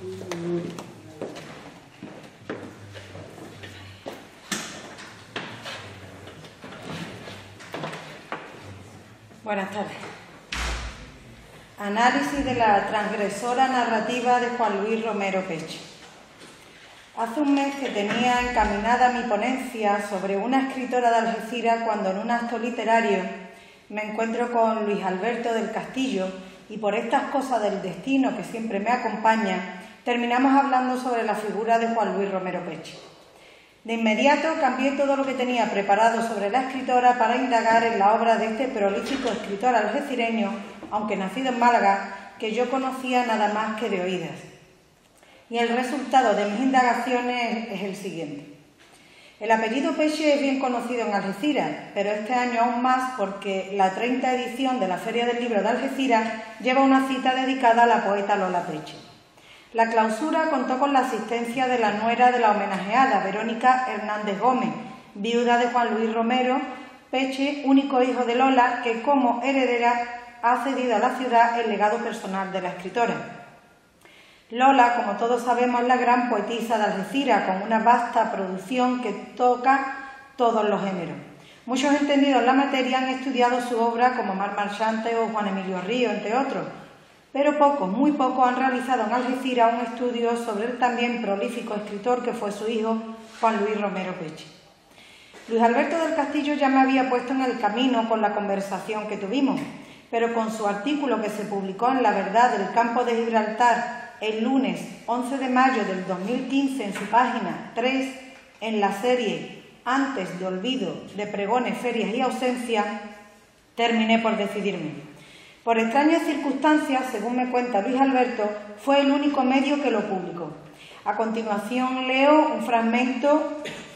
Buenas tardes. Análisis de la transgresora narrativa de Juan Luis Romero Peche. Hace un mes que tenía encaminada mi ponencia sobre una escritora de Algeciras cuando en un acto literario me encuentro con Luis Alberto del Castillo y por estas cosas del destino que siempre me acompañan, terminamos hablando sobre la figura de Juan Luis Romero Peche. De inmediato cambié todo lo que tenía preparado sobre la escritora para indagar en la obra de este prolífico escritor algecireño, aunque nacido en Málaga, que yo conocía nada más que de oídas. Y el resultado de mis indagaciones es el siguiente. El apellido Peche es bien conocido en Algeciras, pero este año aún más porque la 30ª edición de la Feria del Libro de Algeciras lleva una cita dedicada a la poeta Lola Peche. La clausura contó con la asistencia de la nuera de la homenajeada, Verónica Hernández Gómez, viuda de Juan Luis Romero Peche, único hijo de Lola, que como heredera ha cedido a la ciudad el legado personal de la escritora. Lola, como todos sabemos, es la gran poetisa de Algeciras, con una vasta producción que toca todos los géneros. Muchos entendidos en la materia han estudiado su obra, como Mar Marchante o Juan Emilio Río, entre otros, pero pocos, muy pocos, han realizado en Algeciras un estudio sobre el también prolífico escritor que fue su hijo, Juan Luis Romero Peche. Luis Alberto del Castillo ya me había puesto en el camino con la conversación que tuvimos, pero con su artículo que se publicó en La Verdad del Campo de Gibraltar el lunes 11 de mayo del 2015 en su página 3, en la serie Antes de olvido de pregones, ferias y ausencia, terminé por decidirme. Por extrañas circunstancias, según me cuenta Luis Alberto, fue el único medio que lo publicó. A continuación leo un fragmento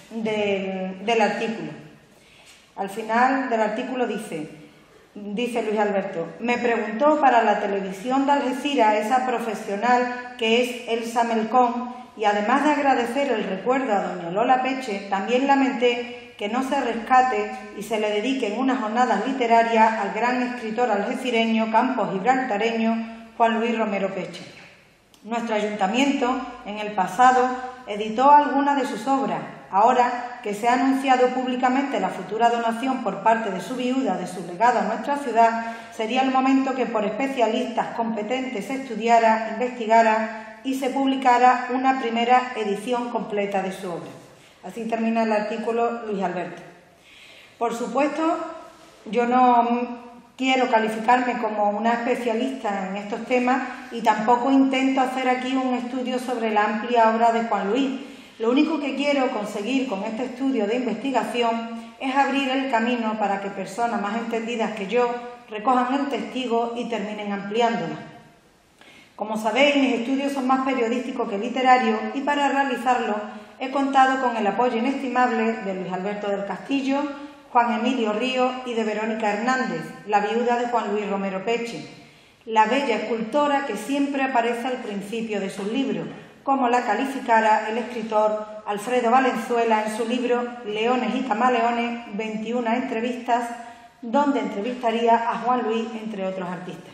del artículo. Al final del artículo dice Luis Alberto: me preguntó para la televisión de Algeciras esa profesional que es Elsa Melcón, y además de agradecer el recuerdo a doña Lola Peche, también lamenté que no se rescate y se le dediquen unas jornadas literarias al gran escritor algecireño, campo gibraltareño, Juan Luis Romero Peche. Nuestro ayuntamiento, en el pasado, editó algunas de sus obras. Ahora que se ha anunciado públicamente la futura donación por parte de su viuda de su legado a nuestra ciudad, sería el momento que por especialistas competentes se estudiara, investigara y se publicara una primera edición completa de su obra. Así termina el artículo Luis Alberto. Por supuesto, yo no quiero calificarme como una especialista en estos temas y tampoco intento hacer aquí un estudio sobre la amplia obra de Juan Luis. Lo único que quiero conseguir con este estudio de investigación es abrir el camino para que personas más entendidas que yo recojan el testigo y terminen ampliándola. Como sabéis, mis estudios son más periodísticos que literarios y para realizarlo he contado con el apoyo inestimable de Luis Alberto del Castillo, Juan Emilio Río y de Verónica Hernández, la viuda de Juan Luis Romero Peche, la bella escultora que siempre aparece al principio de sus libros, como la calificara el escritor Alfredo Valenzuela en su libro Leones y Camaleones, 21 entrevistas, donde entrevistaría a Juan Luis, entre otros artistas.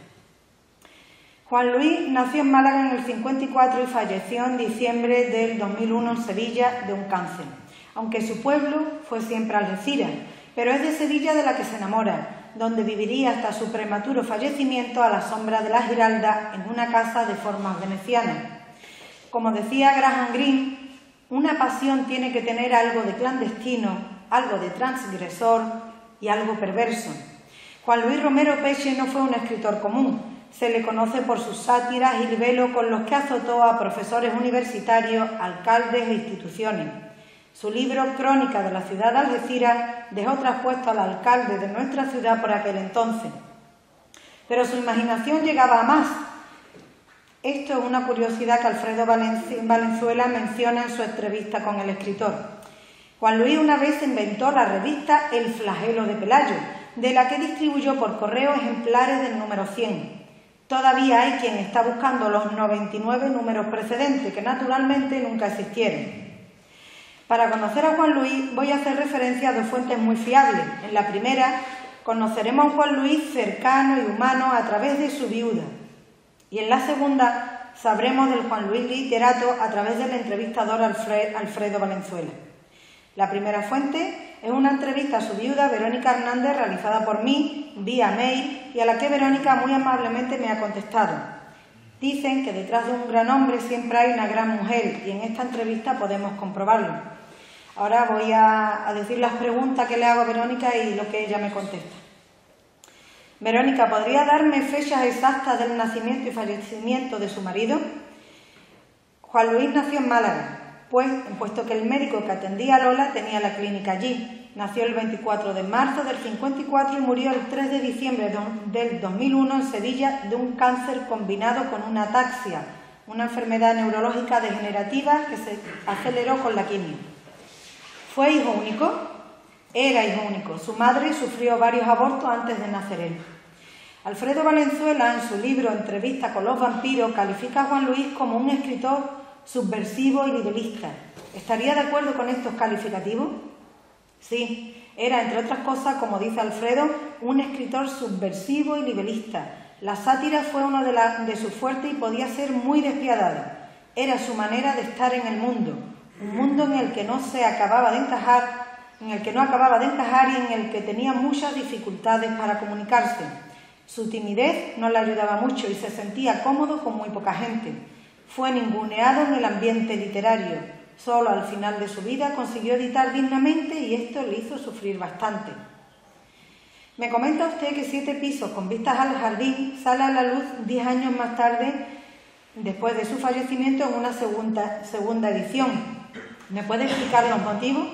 Juan Luis nació en Málaga en el 54 y falleció en diciembre del 2001 en Sevilla de un cáncer, aunque su pueblo fue siempre Algeciras, pero es de Sevilla de la que se enamora, donde viviría hasta su prematuro fallecimiento a la sombra de la Giralda en una casa de formas venecianas. Como decía Graham Greene, una pasión tiene que tener algo de clandestino, algo de transgresor y algo perverso. Juan Luis Romero Peche no fue un escritor común. Se le conoce por sus sátiras y libelos con los que azotó a profesores universitarios, alcaldes e instituciones. Su libro Crónica de la ciudad de Algeciras dejó traspuesto al alcalde de nuestra ciudad por aquel entonces. Pero su imaginación llegaba a más. Esto es una curiosidad que Alfredo Valenzuela menciona en su entrevista con el escritor. Juan Luis una vez inventó la revista El Flagelo de Pelayo, de la que distribuyó por correo ejemplares del número 100. Todavía hay quien está buscando los 99 números precedentes, que naturalmente nunca existieron. Para conocer a Juan Luis voy a hacer referencia a dos fuentes muy fiables. En la primera, conoceremos a un Juan Luis cercano y humano a través de su viuda. Y en la segunda, sabremos del Juan Luis literato a través del entrevistador Alfredo Valenzuela. La primera fuente es una entrevista a su viuda, Verónica Hernández, realizada por mí vía mail y a la que Verónica muy amablemente me ha contestado. Dicen que detrás de un gran hombre siempre hay una gran mujer y en esta entrevista podemos comprobarlo. Ahora voy a decir las preguntas que le hago a Verónica y lo que ella me contesta. Verónica, ¿podría darme fechas exactas del nacimiento y fallecimiento de su marido? Juan Luis nació en Málaga, puesto que el médico que atendía a Lola tenía la clínica allí. Nació el 24 de marzo del 54 y murió el 3 de diciembre del 2001 en Sevilla de un cáncer combinado con una ataxia, una enfermedad neurológica degenerativa que se aceleró con la quimio. ¿Fue hijo único? Era hijo único. Su madre sufrió varios abortos antes de nacer él. Alfredo Valenzuela, en su libro Entrevista con los vampiros, califica a Juan Luis como un escritor subversivo y libelista. ¿Estaría de acuerdo con estos calificativos? Sí, era, entre otras cosas, como dice Alfredo, un escritor subversivo y libelista. La sátira fue una de sus fuertes y podía ser muy despiadada. Era su manera de estar en el mundo, un mundo en el que no acababa de encajar y en el que tenía muchas dificultades para comunicarse. Su timidez no le ayudaba mucho y se sentía cómodo con muy poca gente. Fue ninguneado en el ambiente literario. Solo al final de su vida consiguió editar dignamente y esto le hizo sufrir bastante. Me comenta usted que 7 pisos con vistas al jardín sale a la luz 10 años más tarde, después de su fallecimiento, en una segunda edición. ¿Me puede explicar los motivos?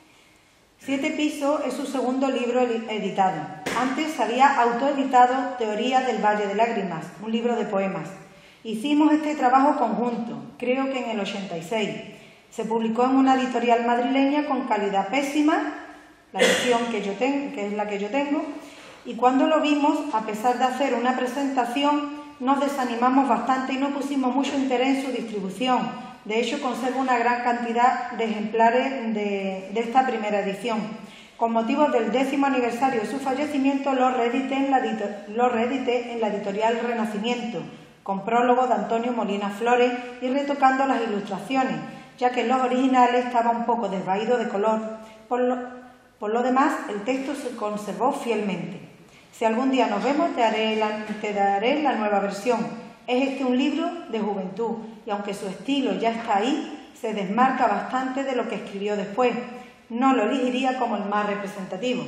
7 pisos es su segundo libro editado. Antes había autoeditado Teoría del Valle de Lágrimas, un libro de poemas. Hicimos este trabajo conjunto, creo que en el 86. Se publicó en una editorial madrileña con calidad pésima, la edición que es la que yo tengo, y cuando lo vimos, a pesar de hacer una presentación, nos desanimamos bastante y no pusimos mucho interés en su distribución. De hecho, conservo una gran cantidad de ejemplares de esta primera edición. Con motivo del 10º aniversario de su fallecimiento, lo reedité en la editorial Renacimiento, con prólogo de Antonio Molina Flores y retocando las ilustraciones, ya que en los originales estaba un poco desvaído de color. Por lo demás, el texto se conservó fielmente. Si algún día nos vemos, te daré la nueva versión. Es este un libro de juventud, y aunque su estilo ya está ahí, se desmarca bastante de lo que escribió después. No lo elegiría como el más representativo.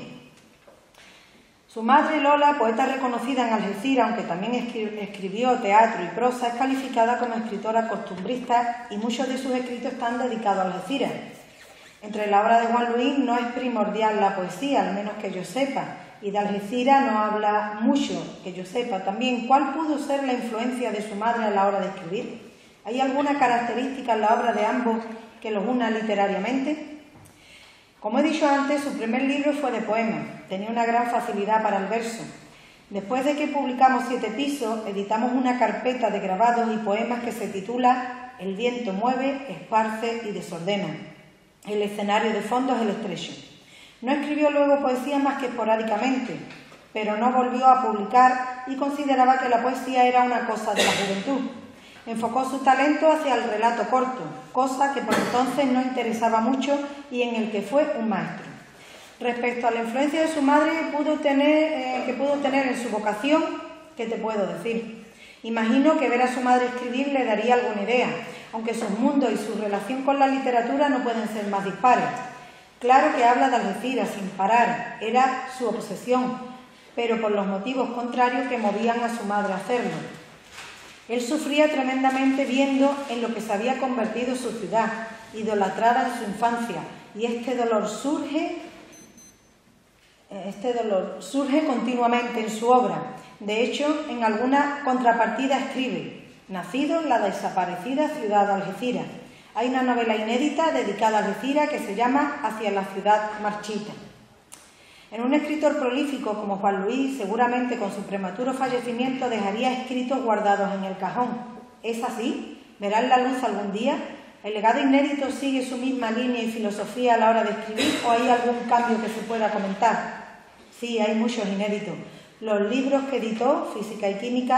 Su madre Lola, poeta reconocida en Algeciras, aunque también escribió teatro y prosa, es calificada como escritora costumbrista y muchos de sus escritos están dedicados a Algeciras. Entre la obra de Juan Luis no es primordial la poesía, al menos que yo sepa, y de Algeciras no habla mucho, que yo sepa. También, ¿cuál pudo ser la influencia de su madre a la hora de escribir? ¿Hay alguna característica en la obra de ambos que los una literariamente? Como he dicho antes, su primer libro fue de poemas. Tenía una gran facilidad para el verso. Después de que publicamos 7 pisos, editamos una carpeta de grabados y poemas que se titula El viento mueve, esparce y desordena. El escenario de fondo es el estrecho. No escribió luego poesía más que esporádicamente, pero no volvió a publicar y consideraba que la poesía era una cosa de la juventud. Enfocó su talento hacia el relato corto, cosa que por entonces no interesaba mucho y en el que fue un maestro. Respecto a la influencia de su madre que pudo tener en su vocación, ¿qué te puedo decir? Imagino que ver a su madre escribir le daría alguna idea, aunque sus mundos y su relación con la literatura no pueden ser más dispares. Claro que habla de Algeciras sin parar, era su obsesión, pero por los motivos contrarios que movían a su madre a hacerlo. Él sufría tremendamente viendo en lo que se había convertido su ciudad, idolatrada en su infancia, y este dolor surge continuamente en su obra. De hecho, en alguna contrapartida escribe: nacido en la desaparecida ciudad de Algeciras. Hay una novela inédita dedicada a Algeciras que se llama Hacia la ciudad marchita. En un escritor prolífico como Juan Luis, seguramente con su prematuro fallecimiento dejaría escritos guardados en el cajón. ¿Es así? ¿Verán la luz algún día? ¿El legado inédito sigue su misma línea y filosofía a la hora de escribir o hay algún cambio que se pueda comentar? Sí, hay muchos inéditos. Los libros que editó, Física y Química,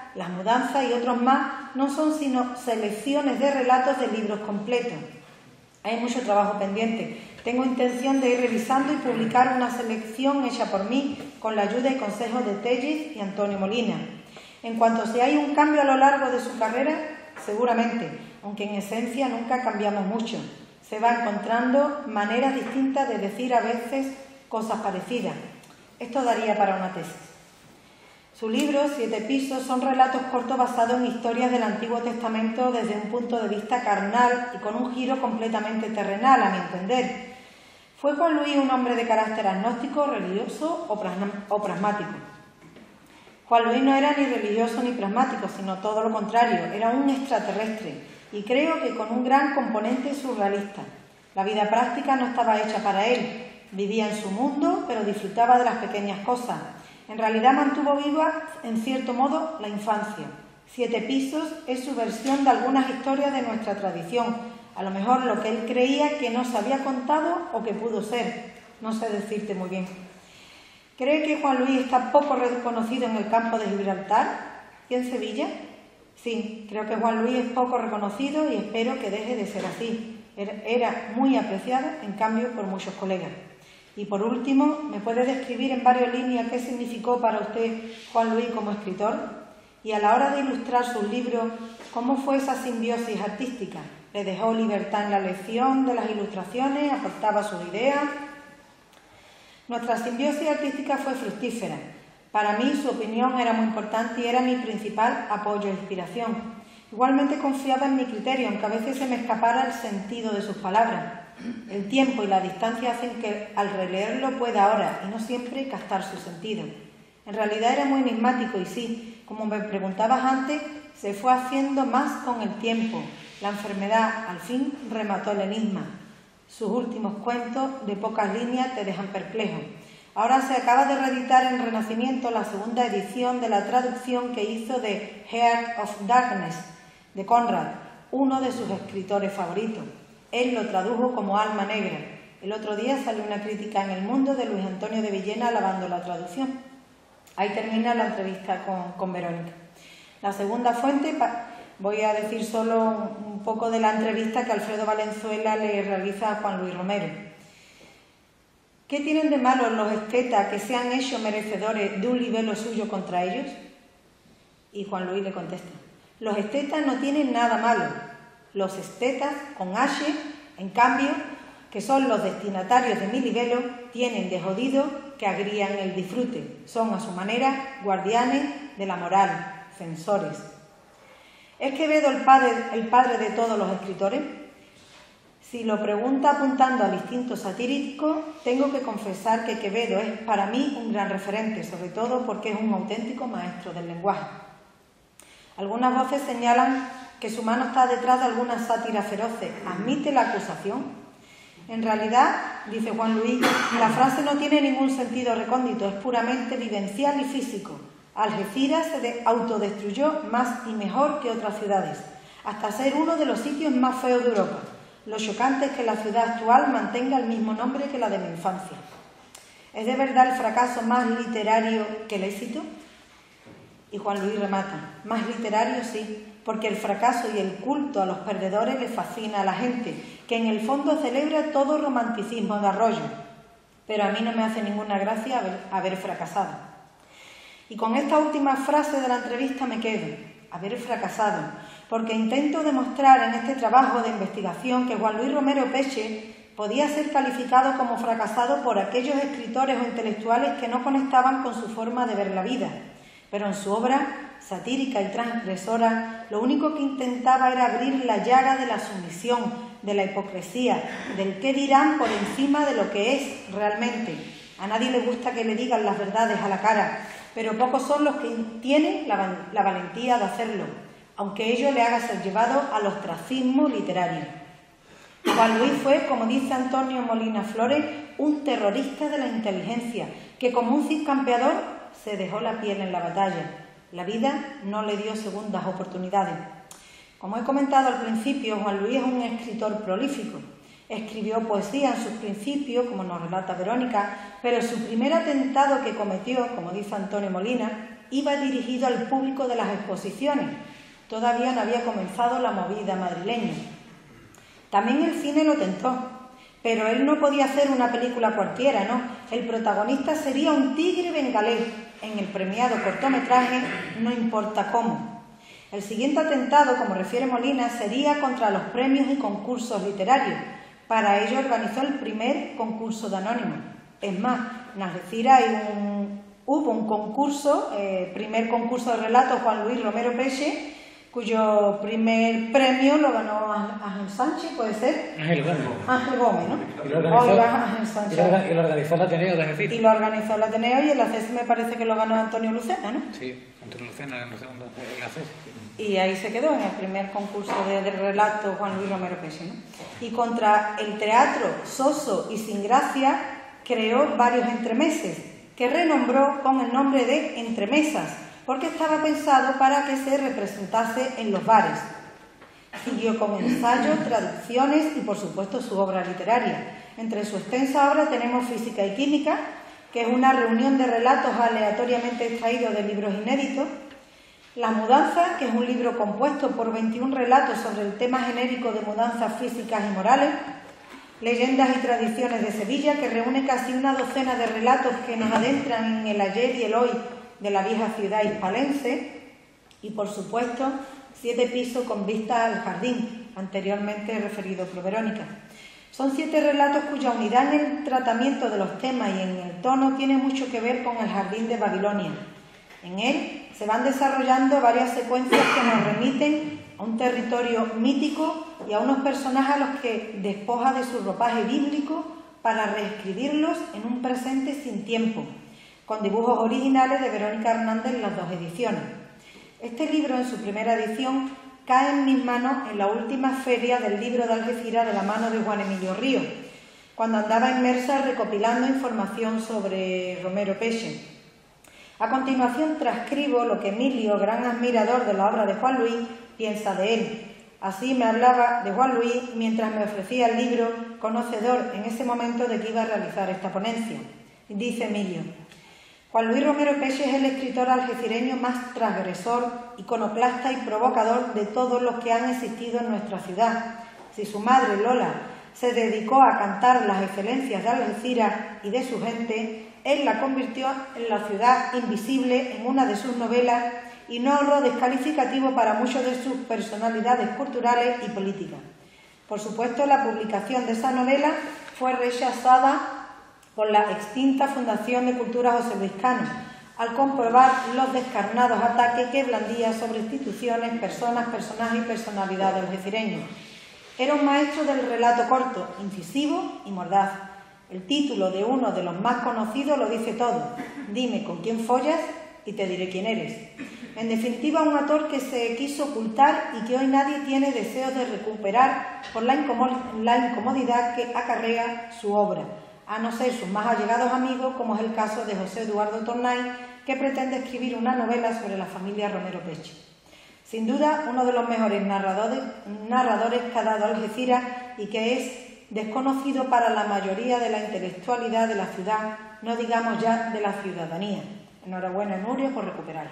Las mudanzas y otros más no son sino selecciones de relatos de libros completos. Hay mucho trabajo pendiente. Tengo intención de ir revisando y publicar una selección hecha por mí con la ayuda y consejos de Tellis y Antonio Molina. En cuanto si hay un cambio a lo largo de su carrera, seguramente, aunque en esencia nunca cambiamos mucho. Se va encontrando maneras distintas de decir a veces cosas parecidas. Esto daría para una tesis. Su libro, 7 pisos, son relatos cortos basados en historias del Antiguo Testamento desde un punto de vista carnal y con un giro completamente terrenal, a mi entender. ¿Fue Juan Luis un hombre de carácter agnóstico, religioso o pragmático? Juan Luis no era ni religioso ni pragmático, sino todo lo contrario, era un extraterrestre y creo que con un gran componente surrealista. La vida práctica no estaba hecha para él, vivía en su mundo, pero disfrutaba de las pequeñas cosas. En realidad mantuvo viva, en cierto modo, la infancia. 7 pisos es su versión de algunas historias de nuestra tradición, a lo mejor lo que él creía que no se había contado o que pudo ser. No sé decirte muy bien. ¿Cree que Juan Luis está poco reconocido en el campo de Gibraltar y en Sevilla? Sí, creo que Juan Luis es poco reconocido y espero que deje de ser así. Era muy apreciado, en cambio, por muchos colegas. Y por último, ¿me puede describir en varias líneas qué significó para usted Juan Luis como escritor? Y a la hora de ilustrar sus libros, ¿cómo fue esa simbiosis artística? ¿Le dejó libertad en la elección de las ilustraciones? ¿Aportaba sus ideas? Nuestra simbiosis artística fue fructífera. Para mí su opinión era muy importante y era mi principal apoyo e inspiración. Igualmente confiaba en mi criterio, aunque a veces se me escapara el sentido de sus palabras. El tiempo y la distancia hacen que al releerlo pueda ahora, y no siempre, captar su sentido. En realidad era muy enigmático y sí, como me preguntabas antes, se fue haciendo más con el tiempo. La enfermedad, al fin, remató el enigma. Sus últimos cuentos, de pocas líneas, te dejan perplejo. Ahora se acaba de reeditar en Renacimiento la segunda edición de la traducción que hizo de Heart of Darkness, de Conrad, uno de sus escritores favoritos. Él lo tradujo como Alma Negra. El otro día salió una crítica en El Mundo de Luis Antonio de Villena alabando la traducción. Ahí termina la entrevista con Verónica. La segunda fuente, voy a decir solo un poco de la entrevista que Alfredo Valenzuela le realiza a Juan Luis Romero. ¿Qué tienen de malo los estetas que se han hecho merecedores de un libelo suyo contra ellos? Y Juan Luis le contesta: los estetas no tienen nada malo. Los estetas, con H, en cambio, que son los destinatarios de mi libelo, tienen de jodido que agrían el disfrute. Son, a su manera, guardianes de la moral, censores. ¿Es Quevedo el padre de todos los escritores? Si lo pregunta apuntando al instinto satírico, tengo que confesar que Quevedo es para mí un gran referente, sobre todo porque es un auténtico maestro del lenguaje. Algunas voces señalan que su mano está detrás de algunas sátiras feroces. ¿Admite la acusación? En realidad, dice Juan Luis, la frase no tiene ningún sentido recóndito, es puramente vivencial y físico. Algeciras se autodestruyó más y mejor que otras ciudades, hasta ser uno de los sitios más feos de Europa. Lo chocante es que la ciudad actual mantenga el mismo nombre que la de mi infancia. ¿Es de verdad el fracaso más literario que el éxito? Y Juan Luis remata: más literario sí, porque el fracaso y el culto a los perdedores le fascina a la gente, que en el fondo celebra todo romanticismo de arroyo. Pero a mí no me hace ninguna gracia haber fracasado. Y con esta última frase de la entrevista me quedo: haber fracasado, porque intento demostrar en este trabajo de investigación que Juan Luis Romero Peche podía ser calificado como fracasado por aquellos escritores o intelectuales que no conectaban con su forma de ver la vida. Pero en su obra, satírica y transgresora, lo único que intentaba era abrir la llaga de la sumisión, de la hipocresía, del qué dirán por encima de lo que es realmente. A nadie le gusta que le digan las verdades a la cara, pero pocos son los que tienen la valentía de hacerlo, aunque ello le haga ser llevado al ostracismo literario. Juan Luis fue, como dice Antonio Molina Flores, un terrorista de la inteligencia, que como un cid campeador se dejó la piel en la batalla. La vida no le dio segundas oportunidades. Como he comentado al principio, Juan Luis es un escritor prolífico. Escribió poesía en sus principios, como nos relata Verónica, pero su primer atentado que cometió, como dice Antonio Molina, iba dirigido al público de las exposiciones. Todavía no había comenzado la movida madrileña. También el cine lo tentó, pero él no podía hacer una película cualquiera, ¿no? El protagonista sería un tigre bengalés en el premiado cortometraje No importa cómo. El siguiente atentado, como refiere Molina, sería contra los premios y concursos literarios. Para ello organizó el primer concurso de anónimos. Es más, en Algeciras hubo un concurso, primer concurso de relatos Juan Luis Romero Peche, cuyo primer premio lo ganó Ángel Sánchez, ¿puede ser? Ángel Gómez. Ángel Gómez, ¿no? Y lo organizó, Ángel Sánchez. y lo organizó el Ateneo de Algeciras. Y lo organizó el Ateneo y el ACES me parece que lo ganó Antonio Lucena, ¿no? Sí, Antonio Lucena en el segundo, el ACES. Y ahí se quedó en el primer concurso de relato Juan Luis Romero Peche, ¿no? Y contra el teatro soso y sin gracia creó varios entremeses, que renombró con el nombre de Entremesas, porque estaba pensado para que se representase en los bares. Siguió con ensayos, traducciones y, por supuesto, su obra literaria. Entre su extensa obra tenemos Física y Química, que es una reunión de relatos aleatoriamente extraídos de libros inéditos. La Mudanza, que es un libro compuesto por 21 relatos sobre el tema genérico de mudanzas físicas y morales. Leyendas y tradiciones de Sevilla, que reúne casi una docena de relatos que nos adentran en el ayer y el hoy de la vieja ciudad hispalense. Y, por supuesto, 7 pisos con vista al jardín, anteriormente referido por Verónica. Son 7 relatos cuya unidad en el tratamiento de los temas y en el tono tiene mucho que ver con el jardín de Babilonia. En él se van desarrollando varias secuencias que nos remiten a un territorio mítico y a unos personajes a los que despoja de su ropaje bíblico para reescribirlos en un presente sin tiempo, con dibujos originales de Verónica Hernández en las 2 ediciones. Este libro, en su primera edición, cae en mis manos en la última feria del libro de Algeciras de la mano de Juan Emilio Ríos, cuando andaba inmersa recopilando información sobre Romero Peche. A continuación transcribo lo que Emilio, gran admirador de la obra de Juan Luis, piensa de él. Así me hablaba de Juan Luis mientras me ofrecía el libro, conocedor en ese momento de que iba a realizar esta ponencia. Dice Emilio: Juan Luis Romero Peche es el escritor algecireño más transgresor, iconoclasta y provocador de todos los que han existido en nuestra ciudad. Si su madre, Lola, se dedicó a cantar las excelencias de Algeciras y de su gente, él la convirtió en la ciudad invisible en una de sus novelas y no ahorró descalificativo para muchas de sus personalidades culturales y políticas. Por supuesto, la publicación de esa novela fue rechazada por la extinta Fundación de Cultura José Luis Cano, al comprobar los descarnados ataques que blandía sobre instituciones, personas, personajes y personalidades algecireños. Era un maestro del relato corto, incisivo y mordaz. El título de uno de los más conocidos lo dice todo: dime con quién follas y te diré quién eres. En definitiva, un autor que se quiso ocultar y que hoy nadie tiene deseo de recuperar por la incomodidad que acarrea su obra, a no ser sus más allegados amigos, como es el caso de José Eduardo Tornay, que pretende escribir una novela sobre la familia Romero Peche. Sin duda, uno de los mejores narradores que ha dado Algeciras y que es desconocido para la mayoría de la intelectualidad de la ciudad, no digamos ya de la ciudadanía. Enhorabuena, Nurio, por recuperarlo.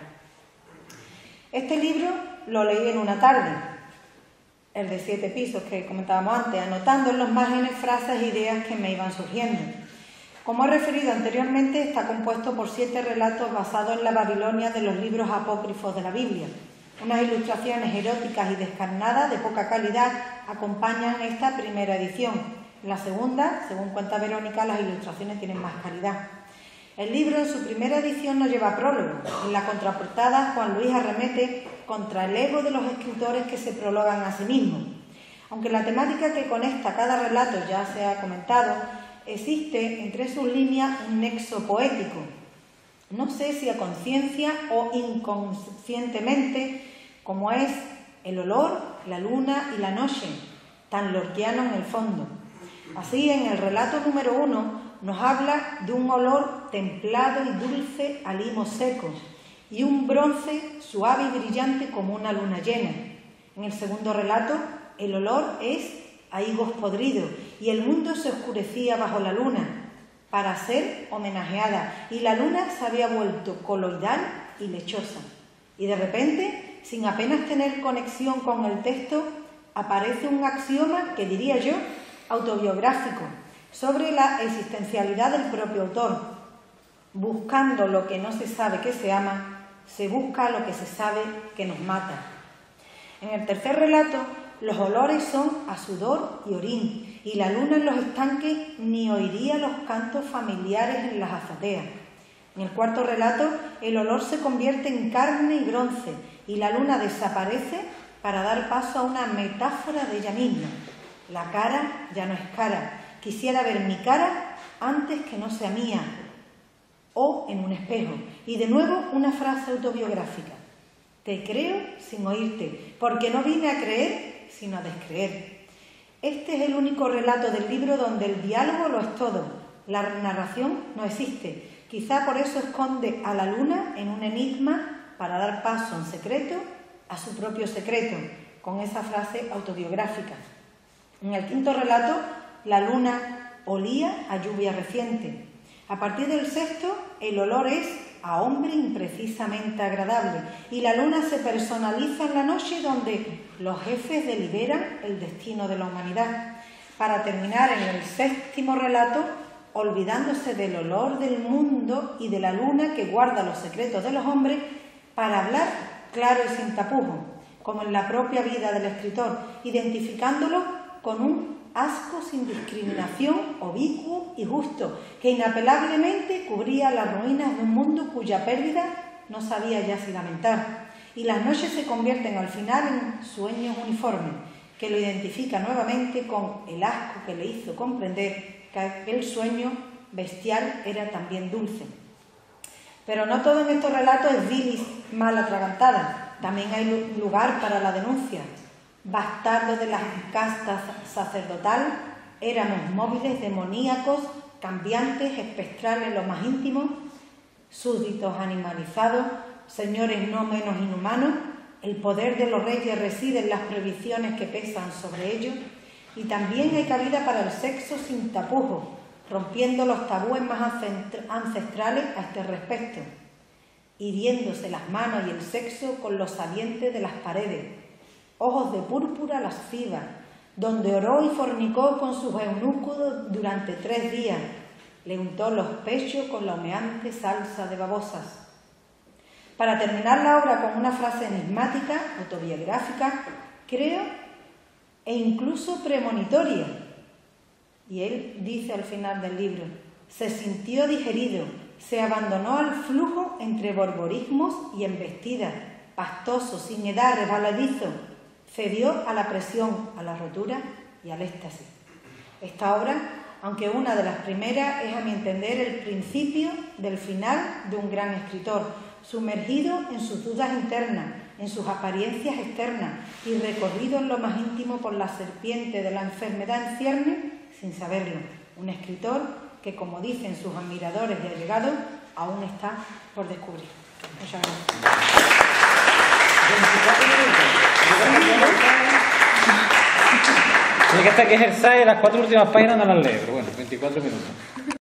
Este libro lo leí en una tarde, el de 7 pisos que comentábamos antes, anotando en los márgenes frases e ideas que me iban surgiendo. Como he referido anteriormente, está compuesto por 7 relatos basados en la Babilonia de los libros apócrifos de la Biblia. Unas ilustraciones eróticas y descarnadas de poca calidad acompañan esta primera edición. En la segunda, según cuenta Verónica, las ilustraciones tienen más calidad. El libro, en su primera edición, no lleva prólogo. En la contraportada, Juan Luis arremete contra el ego de los escritores que se prologan a sí mismos. Aunque la temática que conecta cada relato ya se ha comentado, existe entre sus líneas un nexo poético. No sé si a conciencia o inconscientemente, como es el olor, la luna y la noche, tan lorquiano en el fondo. Así, en el relato número 1, nos habla de un olor templado y dulce a limos secos y un bronce suave y brillante como una luna llena. En el segundo relato, el olor es a higos podridos y el mundo se oscurecía bajo la luna para ser homenajeada, y la luna se había vuelto coloidal y lechosa. Y de repente, sin apenas tener conexión con el texto, aparece un axioma que diría yo autobiográfico sobre la existencialidad del propio autor. Buscando lo que no se sabe que se ama, se busca lo que se sabe que nos mata. En el tercer relato, los olores son a sudor y orín, y la luna en los estanques ni oiría los cantos familiares en las azoteas. En el cuarto relato, el olor se convierte en carne y bronce, y la luna desaparece para dar paso a una metáfora de ella misma. La cara ya no es cara. Quisiera ver mi cara antes que no sea mía, o en un espejo. Y de nuevo una frase autobiográfica. Te creo sin oírte, porque no vine a creer, sino a descreer. Este es el único relato del libro donde el diálogo lo es todo. La narración no existe. Quizá por eso esconde a la luna en un enigma para dar paso en secreto a su propio secreto, con esa frase autobiográfica. En el quinto relato, la luna olía a lluvia reciente. A partir del sexto, el olor es a hombre imprecisamente agradable, y la luna se personaliza en la noche donde los jefes deliberan el destino de la humanidad, para terminar en el séptimo relato olvidándose del olor del mundo y de la luna que guarda los secretos de los hombres, para hablar claro y sin tapujos, como en la propia vida del escritor, identificándolo con un asco sin discriminación, oblicuo y justo, que inapelablemente cubría las ruinas de un mundo cuya pérdida no sabía ya si lamentar. Y las noches se convierten al final en sueños uniformes, que lo identifica nuevamente con el asco que le hizo comprender que aquel sueño bestial era también dulce. Pero no todo en estos relatos es bilis mal atragantada, también hay lugar para la denuncia. Bastardos de la casta sacerdotal, éramos móviles demoníacos, cambiantes, espectrales lo más íntimo, súbditos animalizados, señores no menos inhumanos. El poder de los reyes reside en las prohibiciones que pesan sobre ellos, y también hay cabida para el sexo sin tapujos, rompiendo los tabúes más ancestrales a este respecto, hiriéndose las manos y el sexo con los salientes de las paredes, ojos de púrpura lasciva, donde oró y fornicó con sus eunucos durante 3 días, le untó los pechos con la humeante salsa de babosas. Para terminar la obra con una frase enigmática, autobiográfica, creo, e incluso premonitoria. Y él dice al final del libro: se sintió digerido, se abandonó al flujo entre borborismos y embestidas, pastoso, sin edad, resbaladizo, cedió a la presión, a la rotura y al éxtasis. Esta obra, aunque una de las primeras, es a mi entender el principio del final de un gran escritor, sumergido en sus dudas internas, en sus apariencias externas y recorrido en lo más íntimo por la serpiente de la enfermedad en ciernes sin saberlo. Un escritor que, como dicen sus admiradores y allegados, aún está por descubrir. Muchas gracias. 24 minutos. Tiene que estar que ejercer las 4 últimas páginas no las lee, pero bueno, 24 minutos.